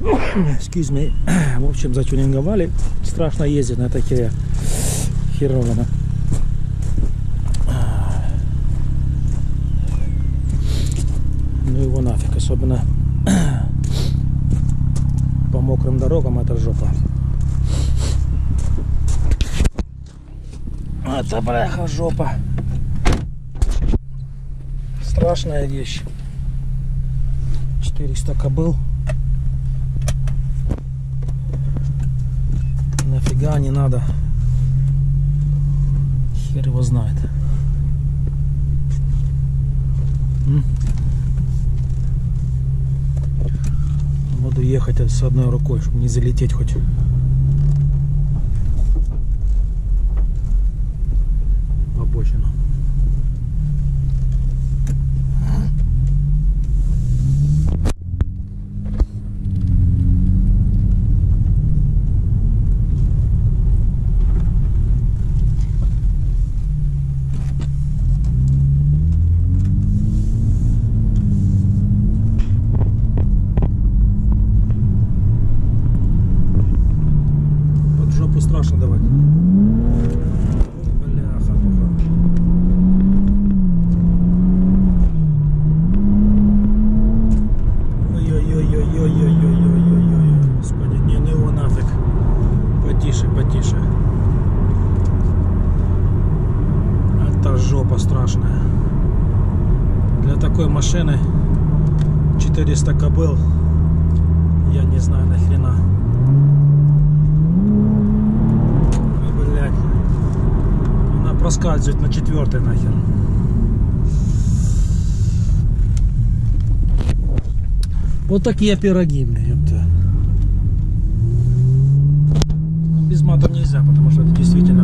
Excuse me. В общем, затюнинговали. Страшно ездить на этой хере. Херово. Ну его нафиг. Особенно по мокрым дорогам это жопа. Это, бляха, жопа. Страшная вещь. 400 кобыл. Нафига не надо. Хер его знает. Буду ехать с одной рукой, чтобы не залететь хоть. В обочину. Страшно давать. Бляха, муха. Ой-ой-ой-ой-ой-ой-ой-ой-ой-ой. Господи, не, ну его нафиг. Потише, потише. Это жопа страшная. Для такой машины 400 кобыл. Я не знаю нахрена. Проскальзывает на 4-й нахер. Вот такие пироги, блин, ёпта. Без мата нельзя, потому что это действительно.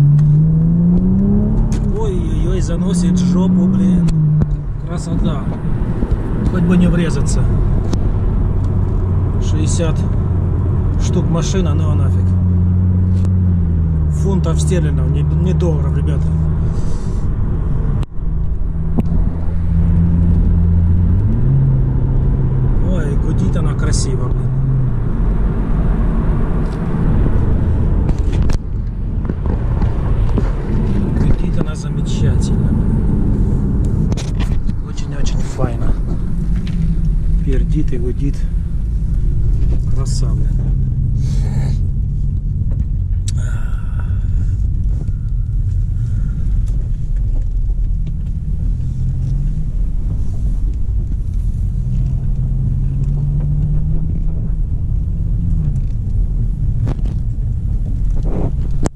Ой-ой-ой, заносит жопу, блин. Красота. Хоть бы не врезаться. 60 штук машина, ну а нафиг. Фунтов стерлингов, не долларов, ребята. Ой, гудит она красиво, блин. Гудит она замечательно. Очень-очень файно. Пердит и гудит. Красава, блин.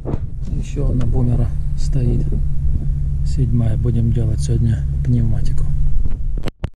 Еще одна бумера стоит. 7-я. Будем делать сегодня пневматику.